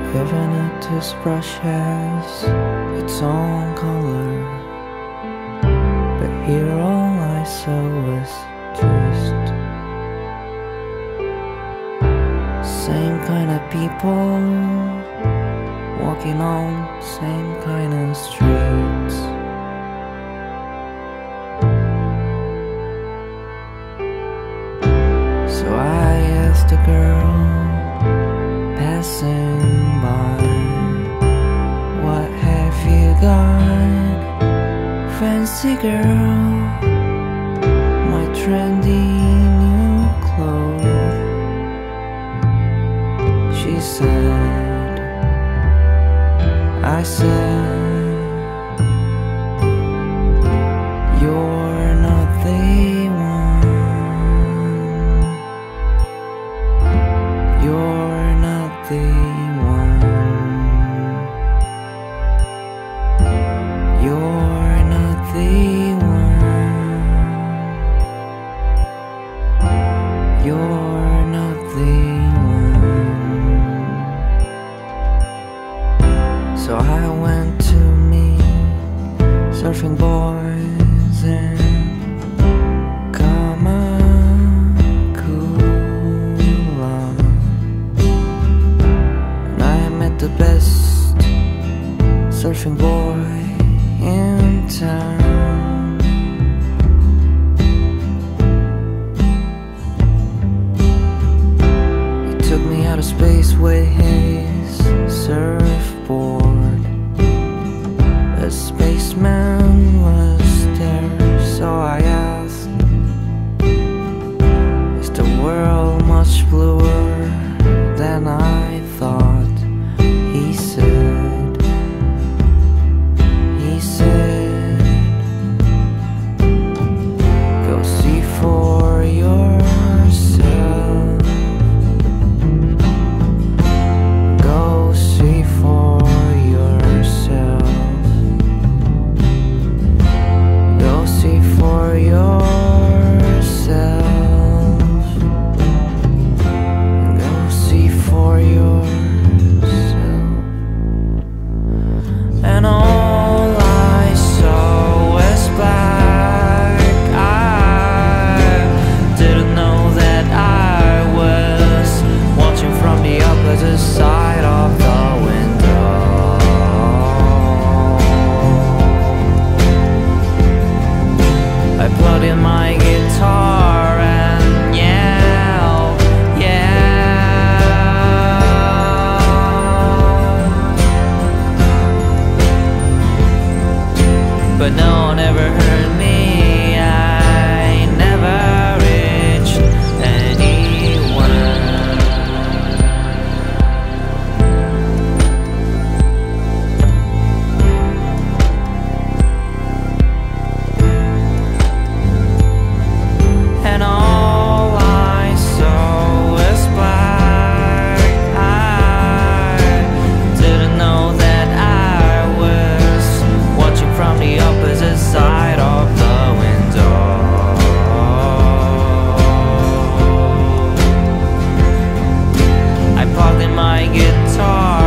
Even a toothbrush has its own color, but here all I saw was just same kind of people walking on same kind of streets. So I asked a girl passing by, what have you got, fancy girl, my trendy new clothes? She said, I said, you're not the one, you're not the one, you're not the one, you're not the one. So I went to meet surfing boys in the best surfing boy in town. He took me out of space with his surfboard. A spaceman was there, so I asked, is the world much bluer than I thought? He said, go see for yourself, go see for yourself, go see for yourself, go see for yourself. And all I saw was black. I didn't know that I was watching from the opposite side of the window. I plugged in my guitar and yelled, yeah. But no one ever heard me, I never reached anyone. And all I saw was black. I didn't know that I was watching from the opposite side of the window. I plugged in my guitar